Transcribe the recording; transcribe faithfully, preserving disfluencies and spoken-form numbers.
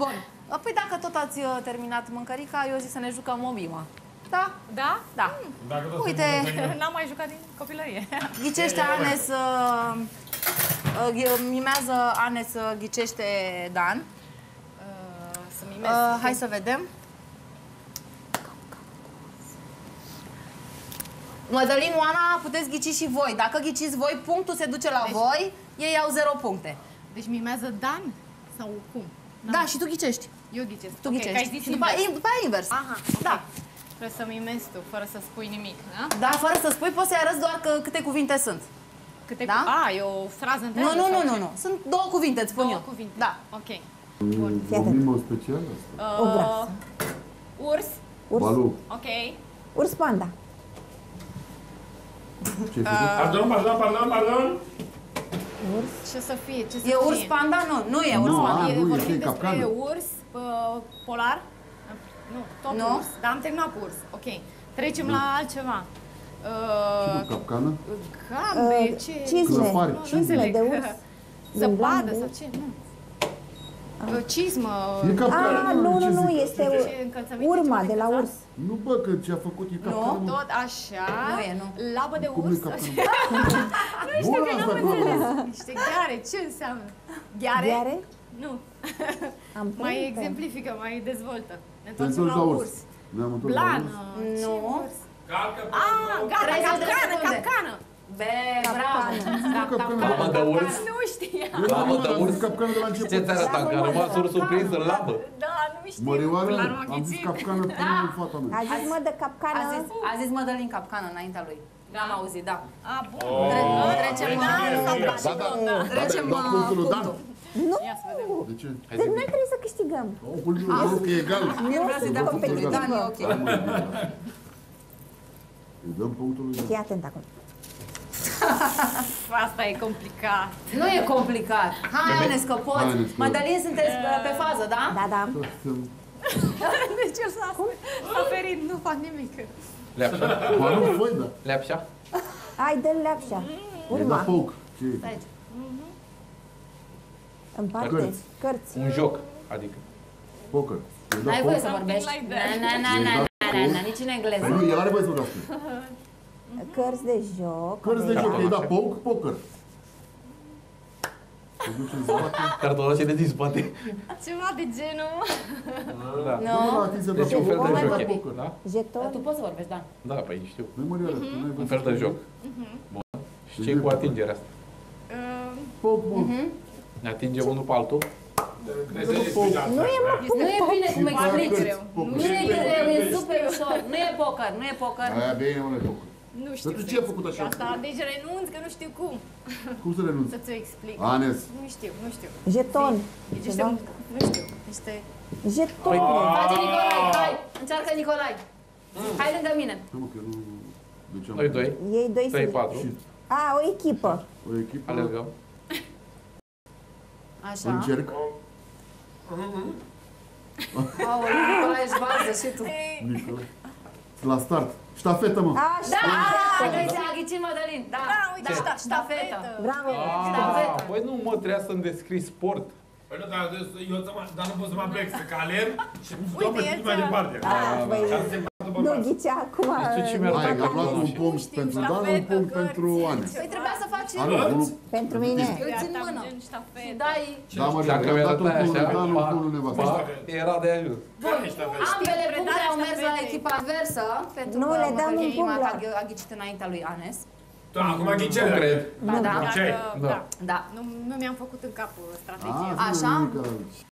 Bun. Păi dacă tot ați uh, terminat mâncărica, eu zic să ne jucăm o mimă. Da? Da? Da. Dacă tot Uite, n-am mai jucat din copilărie. Ghicește Anes, uh, uh, mimează Anes, uh, ghicește Dan. Uh, să mimez. Uh, hai să vedem. Mădălin, Oana, puteți ghici și voi. Dacă ghiciți voi, punctul se duce la deci, voi, ei au zero puncte. Deci mimează Dan? Sau cum? Da, da și tu ghicești. Eu ghicesc. Tu okay, ghicești. Și după, după aia invers. Aha, okay. Da. Trebuie să mimezi tu, fără să spui nimic, da? Da, fără să spui, poți să-i arăți doar că, câte cuvinte sunt. Câte da? Cu... A, e o frază întreagă? Nu, nu, nu, nu, nu. Sunt două cuvinte, îți spun două eu. cuvinte. Da. Ok. Bun. O mimă specială asta? Uh, o grasă. Urs. Urs. Balu. Ok. Urs panda. Ce-ai făcut? Pardon, pardon, pardon, pardon. Urs. Ce să fie? Ce să E fie? urs panda? Nu, nu e urs Nu, panda. a, E, nu, vorbim e despre capcană. urs uh, polar? Nu, tot Nu. urs. Dar am terminat cu urs. Ok. Trecem Nu. la altceva. Ce Uh, cu capcană? gambe, Uh, ce? cizme. Clăpari, Nu, nu cizme. înțeleg. De urs. Zăpadă Din sau ce? Nu. Uh, Cizmă. E capcană. Ah, nu, nu, ce nu, zic? este Ce încălțăminte, urma ce de la încălțat? urs. Nu, bă, că ce-a făcut e capcană. mă. Tot așa. Nu e, nu. Labă de Cum e urs. capcană? Nu știu Bună că asta, n-am bă. înțeles. Niște gheare, ce înseamnă? Gheare? Gheare? Nu. Am Mai prins. exemplifică, mai dezvoltă. Ne Te întoarcem întorci la la urs. urs. Ne-am întors la Blană. urs. Ce Nu. urs? Calcă pe Ah, gata, treizeci de capcană, secunde. capcană. Be, bravo. Da, capcană. Labă de urs. Nu știam. Eu Labă de am zis urs. capcană de la început. Ce ți-a arătat? Că a rămas ursul prins în labă. Da, nu știu. Mărioară, Clar m-a am zis ghițit. capcană până în fata mea. A zis, mă, de A capcană. zis, a zis Mădălin capcană înaintea lui. N-am auzit, da. A, bun. Tre- Trecem deci la... e, e, e. Da, da, Trecem da, la punctul lui Dan. punctul. Nu! Ia să vedem. De ce? Deci noi trebuie să câștigăm. Oh, punctul lui Dan, că e egal. El vrea să-i dea punctul lui Dan, e ok. Îi dăm punctul lui Dan. Fii atent acum. Asta e complicat. Nu e complicat. Hai, Anes, că Hai, poți. Anes, că- Mădălin, sunteți pe, pe fază, da? Da, da. Deci el s-a s-a ferit, nu fac nimic. Leapșa. Ba nu, foi, da. Leapșa. Hai, dă-l leapșa. E da Urma. foc. Ce e? Stai aici. În parte. Cărți. Cărți. Un joc. Adică. Poker. E da N-ai voie foc. să vorbești. like Na, that. na, na, na, na, na, na, nici în Păi engleză. nu, el are voie să vorbească. Cărți de joc. Cărți de avem. joc, e da poc, poker. Te duci în spate. Cartonașe de din spate. Ceva de genul. Da. Nu, nu, Nu? atinse de Deci un fel de Mai joc. vorbi. e, Da? Jeton. Tu poți să vorbești, da. Da, păi știu. Nu, Mărioară, tu n-ai Un văzut. fel de joc. Bun. Și ce cu atingerea asta? Uh, Poc, mă. Ne atingem unul pe altul. Nu e, mă, nu e bine cum Și fac explici. cărți, poker. Nu e greu, e super ușor. Nu e poker, nu e poker. Aia bine, mă, nu e poker. nu știu. Dar tu să ce ai explic făcut așa? Asta, deci renunț că nu știu cum. Cum să renunți? Să ți-o explic. Anes. Nu știu, nu știu. Jeton. Deci niște, Ceva. nu știu, niște... Jeton. Face Nicolai, hai, încearcă Nicolai. Hai lângă mine. Nu, mă, că nu... Deci am... Noi doi. Ei doi Trei, sunt. patru. A, o echipă. O echipă. Alergăm. Așa. Încerc. Aoleu, Nicolai, ești bază și tu. Nicola. La start. Ștafetă, mă. Așa. Da, deci a ghicit Mădălin. Da, Da, uite, da, șta- ștafetă. Bravo. Ah, păi nu mă, trebuia să-mi descrii sport. Păi nu, dar eu să mă, dar nu pot să mă plec, să caler și îmi stau Uite, pe el mai ți-a- departe. Ah, băi, Ca să se bată nu bărbați. ghicea acum. Știu ce mi-ar Hai, da că am luat capcană. un și- punct știu, pentru Dan, un ștafetă, punct cărți. pentru Anes. Păi trebuia să faci A, nu, unul Pentru mine. îți în mână. Gen ștafetă. Și dai Da, mă, Dacă i-am mi-a dat dat un aia punct lui așa, Dan, un pa, punct lui nevastă. pa, era de ajuns. Care ești aveți? ambele Știu, puncte au mers la ștafete. echipa adversă, pentru Nu, că le dăm un Mădălin punct a, la- a ghicit înaintea lui Anes. Da, acum Nu ghicerea. cred. Ba da, Ce ai? Dacă, Da. da. da. Nu, nu mi-am făcut în cap strategia. Ah, Așa? zi, nimic aici.